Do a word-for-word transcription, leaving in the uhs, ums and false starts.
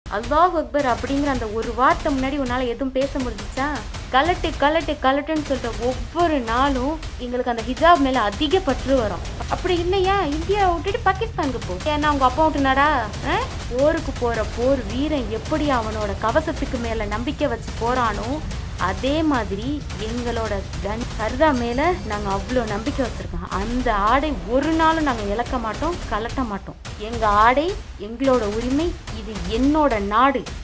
அல்லாஹ் அக்பர் அப்படிங்கிற அந்த ஒரு வார்த்தை முன்னாடி உன்னால் எதுவும் பேச முடிஞ்சிச்சா? கலட்டு கலட்டு கலட்டுன்னு சொல்கிற ஒவ்வொரு நாளும் எங்களுக்கு அந்த ஹிஜாப் மேலே அதிக பற்று வரும். அப்படி இல்லையா இந்தியாவை விட்டுட்டு பாகிஸ்தானுக்கு போ. ஏன்னா அவங்க அப்பா விட்டுனாடா போருக்கு போகிற போர் வீரன் எப்படி அவனோட கவசத்துக்கு மேலே நம்பிக்கை வச்சு போகிறானோ அதே மாதிரி எங்களோட கன் சர்தா மேலே நாங்கள் அவ்வளோ நம்பிக்கை வச்சுருக்கோம். அந்த ஆடை ஒரு நாளும் நாங்கள் இழக்க மாட்டோம், கலட்ட மாட்டோம். எங்கள் ஆடை எங்களோட உரிமை, இது என்னோட நாடு.